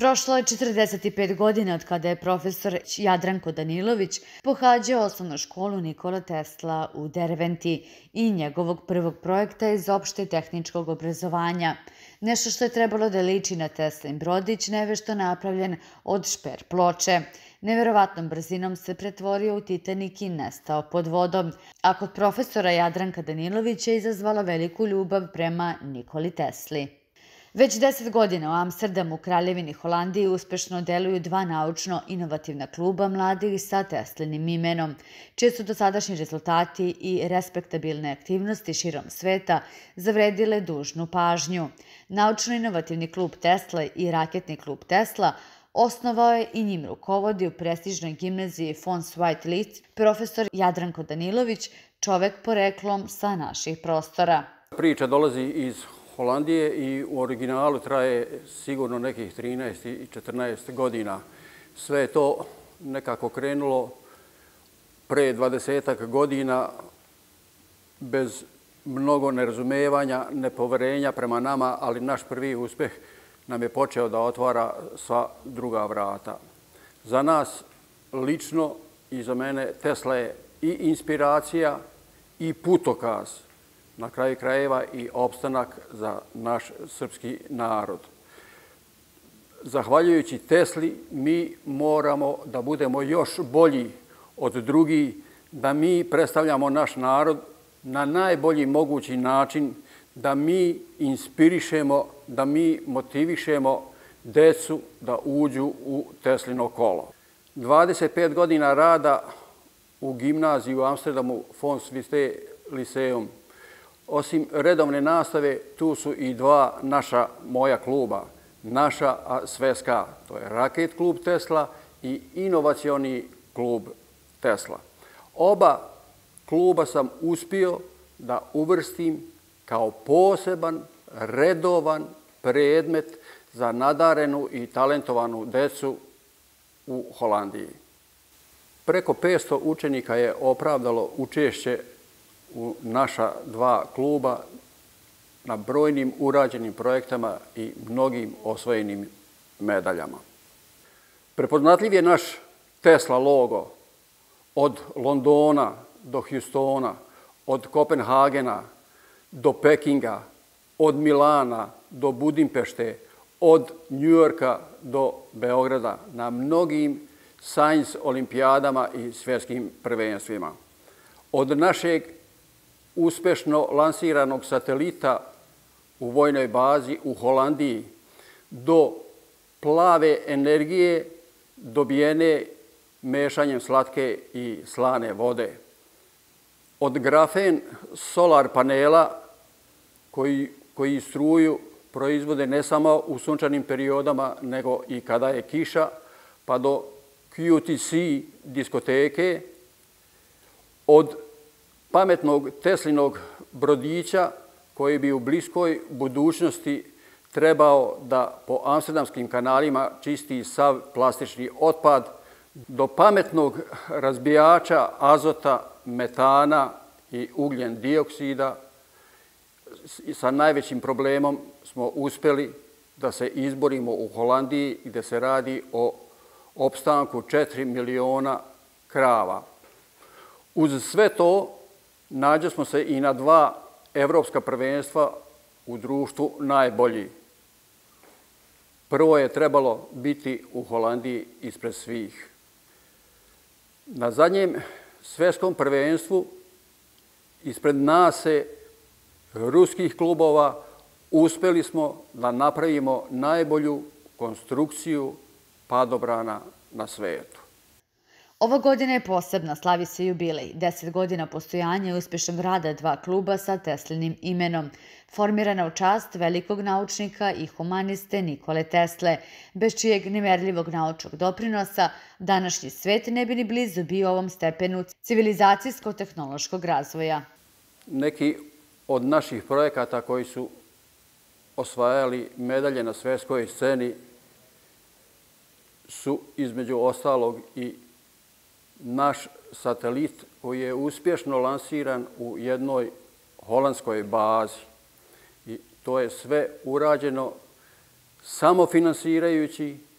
Prošlo je 45 godina od kada je profesor Jadranko Danilović pohađao osnovnu školu Nikola Tesla u Derventi i njegovog prvog projekta iz opšte tehničkog obrazovanja. Nešto što je trebalo da liči na Teslin brodić, nevešto napravljen od šper ploče. Neverovatnom brzinom se pretvorio u Titanik i nestao pod vodom, a kod profesora Jadranka Danilovića je izazvala veliku ljubav prema Nikoli Tesli. Već 10 godina u Amsterdamu, Kraljevini Holandiji, uspešno deluju dva naučno-inovativna kluba mladih sa Teslinim imenom, čije su dosadašnji rezultati i respektabilne aktivnosti širom sveta zavredile dužnu pažnju. Naučno-inovativni klub Tesla i raketni klub Tesla osnovao je i njim rukovodi u prestižnoj gimnaziji Fons White Leeds profesor Jadranko Danilović, čovek poreklom sa naših prostora. Priča dolazi iz Holandije i u originalu traje sigurno nekih 13 i 14 godina. Sve je to nekako krenulo pre 20 godina bez mnogo nerazumevanja, nepoverenja prema nama, ali naš prvi uspeh nam je počeo da otvara sva druga vrata. Za nas lično i za mene Tesla je i inspiracija i putokaz, na kraju krajeva i opstanak za naš srpski narod. Zahvaljujući Tesli mi moramo da budemo još bolji od drugih, da mi predstavljamo naš narod na najbolji mogući način, da mi inspirišemo, da mi motivišemo decu da uđu u Teslino kolo. 25 godina rada u gimnaziji u Amsterdamu Fons White Liceum. Osim redovne nastave, tu su i dva naša moja kluba. Naša svetska, to je Raket klub Tesla i inovacioni klub Tesla. Oba kluba sam uspio da uvrstim kao poseban, redovan predmet za nadarenu i talentovanu decu u Holandiji. Preko 500 učenika je opravdalo učešće u naša dva kluba na brojnim urađenim projektama i mnogim osvojenim medaljama. Prepoznatljiv je naš Tesla logo od Londona do Houstona, od Kopenhagena do Pekinga, od Milana do Budimpešte, od Njujorka do Beograda na mnogim science olimpijadama i svjetskim prvenstvima. Od našeg uspešno lansiranog satelita u vojnoj bazi u Holandiji do plave energije dobijene mešanjem slatke i slane vode. Od grafen solar panela koji struju proizvode ne samo u sunčanim periodama, nego i kada je kiša, pa do QTC diskoteke, od pametnog Teslinog brodića koji bi u bliskoj budućnosti trebao da po amsterdamskim kanalima čisti sav plastični otpad, do pametnog razbijača azota, metana i ugljen dioksida. Sa najvećim problemom smo uspeli da se izborimo u Holandiji gdje se radi o opstanku 4 miliona krava. Uz sve to nađe smo se i na dva evropska prvenstva u društvu najbolji. Prvo je trebalo biti u Holandiji ispred svih. Na zadnjem svjetskom prvenstvu ispred nas se ruskih klubova uspeli smo da napravimo najbolju konstrukciju padobrana na svetu. Ova godina je posebna, slavi se jubilej, 10 godina postojanja i uspešnog rada dva kluba sa Teslinim imenom, formirana u čast velikog naučnika i humaniste Nikole Tesle, bez čijeg nemerljivog naučnog doprinosa današnji svet ne bi ni blizu bio ovom stepenu civilizacijsko-tehnološkog razvoja. Neki od naših projekata koji su osvajali medalje na svjetskoj sceni su između ostalog i naš satelit koji je uspješno lansiran u jednoj holandskoj bazi. I to je sve urađeno samofinansirajući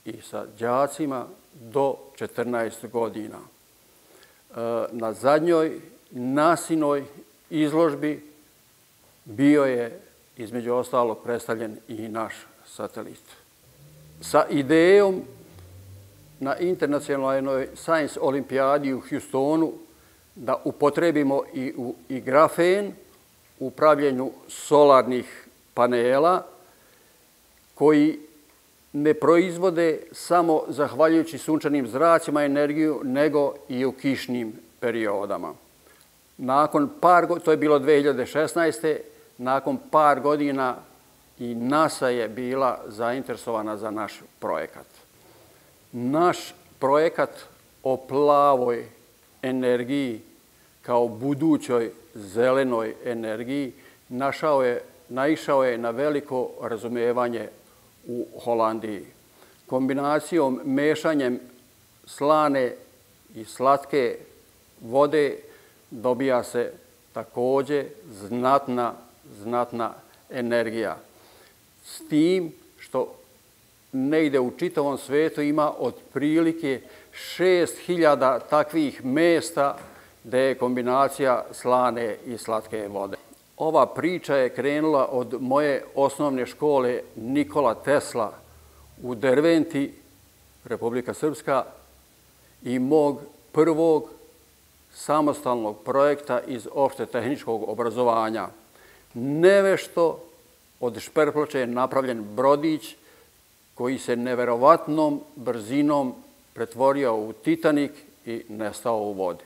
i sa đacima do 14 godina. Na zadnjoj nasinoj izložbi bio je, između ostalog, predstavljen i naš satelit. Sa idejom na internacionalnoj Science olimpijadi u Houstonu da upotrebimo i grafen u pravljenju solarnih panela koji ne proizvode samo zahvaljujući sunčanim zracima energiju, nego i u kišnim periodama. To je bilo 2016. Nakon par godina i NASA je bila zainteresovana za naš projekat. Naš projekat o plavoj energiji kao budućoj zelenoj energiji naišao je na veliko razumijevanje u Holandiji. Kombinacijom, mešanjem slane i slatke vode dobija se također znatna energija. S tim što negde u čitavom svijetu ima otprilike 6000 takvih mjesta gdje je kombinacija slane i slatke vode. Ova priča je krenula od moje osnovne škole Nikola Tesla u Derventi, Republika Srpska, i mog prvog samostalnog projekta iz opšte tehničkog obrazovanja. Nevešto od šperploče je napravljen brodić koji se neverovatnom brzinom pretvorio u Titanik i nestao u vodi.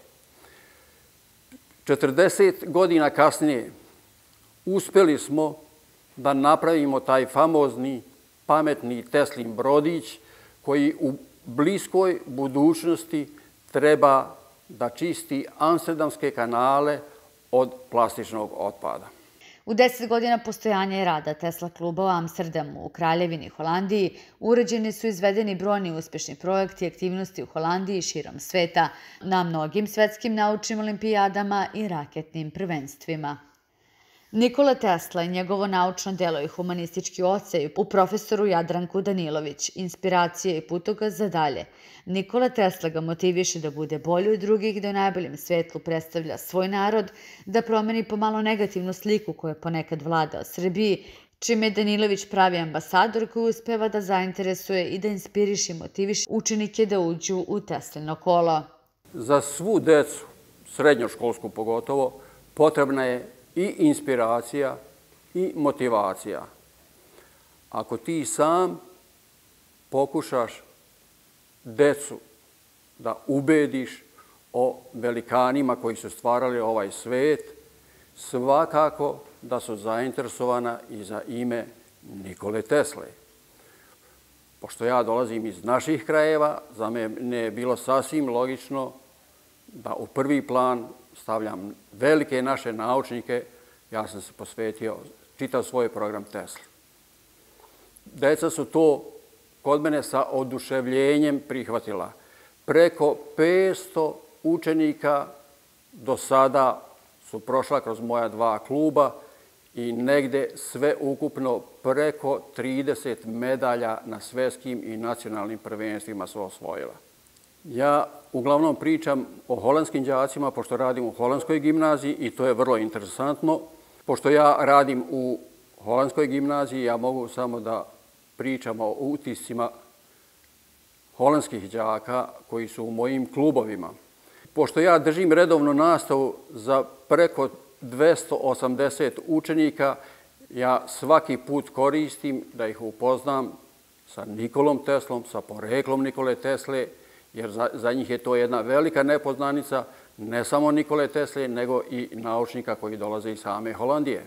40 godina kasnije uspjeli smo da napravimo taj famozni pametni Teslin brodić koji u bliskoj budućnosti treba da čisti amsterdamske kanale od plastičnog otpada. U 10 godina postojanja i rada Tesla kluba u Amsterdamu, u Kraljevini Holandiji, urađeni su izvedeni brojni uspješni projekti i aktivnosti u Holandiji i širom sveta, na mnogim svetskim naučnim olimpijadama i raketnim prvenstvima. Nikola Tesla i njegovo naučno delo i humanistički ocej u profesoru Jadranku Danilović, inspiracije i putokaz za dalje. Nikola Tesla ga motiviše da bude bolji od drugih, da u najboljem svetlu predstavlja svoj narod, da promeni pomalo negativnu sliku koja ponekad vlada o Srbiji, čime je Danilović pravi ambasador koji uspeva da zainteresuje i da inspiriše i motiviše učenike da uđu u Teslino kolo. Za svu decu, srednjoškolsku pogotovo, potrebna je i inspiracija i motivacija. Ako ti sam pokušaš decu da ubediš o velikanima koji su stvarali ovaj svet, svakako da su zainteresovana i za ime Nikole Tesle. Pošto ja dolazim iz naših krajeva, za mene je bilo sasvim logično da u prvi plan stavljam velike naše naučnike. Ja sam se posvetio, čitao svoj program Tesla. Deca su to kod mene sa oduševljenjem prihvatila. Preko 500 učenika do sada su prošla kroz moja 2 kluba i negde sve ukupno preko 30 medalja na svetskim i nacionalnim prvenstvima su osvojila. Ja uglavnom pričam o holandskim đacima, pošto radim u holandskoj gimnaziji i to je vrlo interesantno. Pošto ja radim u holandskoj gimnaziji, ja mogu samo da pričam o utiscima holandskih đaka koji su u mojim klubovima. Pošto ja držim redovnu nastavu za preko 280 učenika, ja svaki put koristim da ih upoznam sa Nikolom Teslom, sa poreklom Nikole Tesle, jer za njih je to jedna velika nepoznanica, ne samo Nikole Tesle, nego i naučnika koji dolaze iz same Holandije.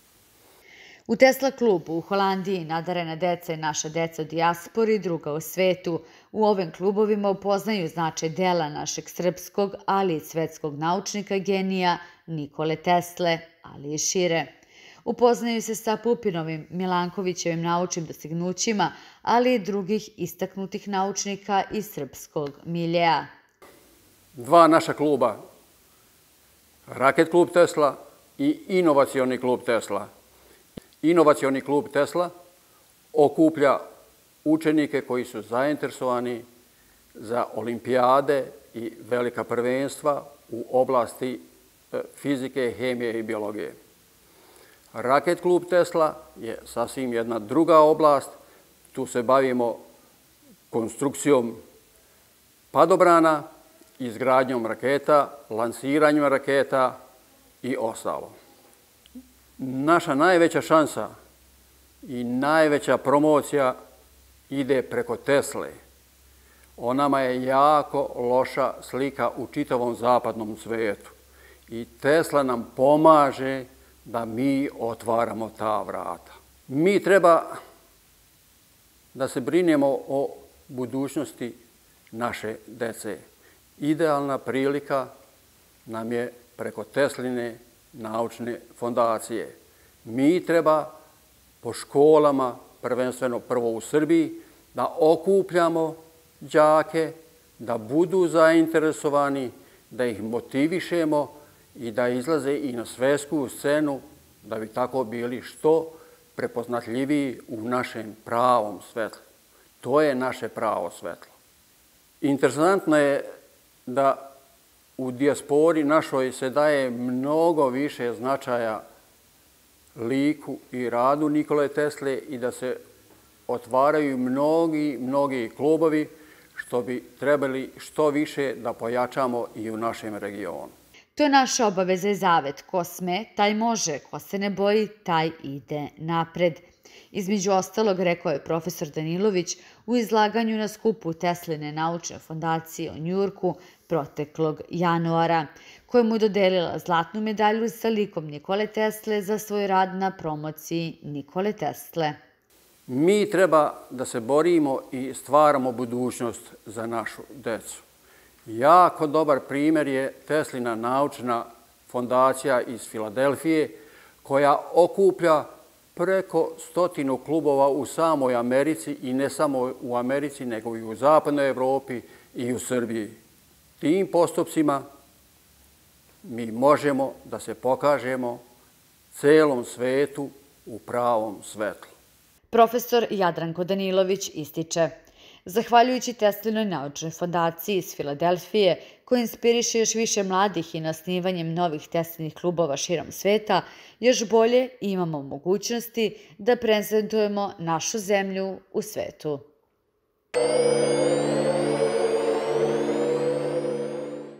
U Tesla klubu u Holandiji nadarena deca i naša deca u dijaspori i druga u svetu. U ovim klubovima upoznaju značaj dela našeg srpskog, ali i svetskog naučnika genija Nikole Tesle, ali i šire. Upoznaju se sa Pupinovim, Milankovićevim naučnim dostignućima, ali i drugih istaknutih naučnika iz srpskog miljeja. 2 naša kluba, Raket klub Tesla i Inovacioni klub Tesla. Inovacioni klub Tesla okuplja učenike koji su zainteresovani za olimpijade i velika prvenstva u oblasti fizike, hemije i biologije. Raket klub Tesla je sasvim jedna druga oblast. Tu se bavimo konstrukcijom padobrana, izgradnjom raketa, lansiranjem raketa i ostalo. Naša najveća šansa i najveća promocija ide preko Tesle. O nama je jako loša slika u čitavom zapadnom svijetu. I Tesla nam pomaže da mi otvaramo ta vrata. Mi treba da se brinemo o budućnosti naše dece. Idealna prilika nam je preko Tesline naučne fondacije. Mi treba po školama, prvenstveno prvo u Srbiji, da okupljamo đake, da budu zainteresovani, da ih motivišemo i da izlaze i na svetsku scenu, da bi tako bili što prepoznatljiviji u našem pravom svetlu. To je naše pravo svetlo. Interesantno je da u dijaspori našoj se daje mnogo više značaja liku i radu Nikole Tesle i da se otvaraju mnogi klubovi što bi trebali što više da pojačamo i u našem regionu. To je naša obaveza i zavet. Ko sme, taj može. Ko se ne boji, taj ide napred. Između ostalog, rekao je profesor Danilović u izlaganju na skupu Tesline naučne fondacije u Njujorku proteklog januara, kojemu je dodelila zlatnu medalju sa likom Nikole Tesle za svoj rad na promociji Nikole Tesle. Mi treba da se borimo i stvaramo budućnost za našu decu. Jako dobar primjer je Teslina naučna fondacija iz Filadelfije, koja okuplja preko 100 klubova u samoj Americi i ne samo u Americi, nego i u zapadnoj Evropi i u Srbiji. Tim postupcima mi možemo da se pokažemo celom svetu u pravom svetlu. Profesor Jadranko Danilović ističe: zahvaljujući Teslinoj naučnoj fondaciji iz Filadelfije, koja inspiriše još više mladih i na osnivanjem novih Teslinih klubova širom sveta, još bolje imamo mogućnosti da prezentujemo našu zemlju u svetu.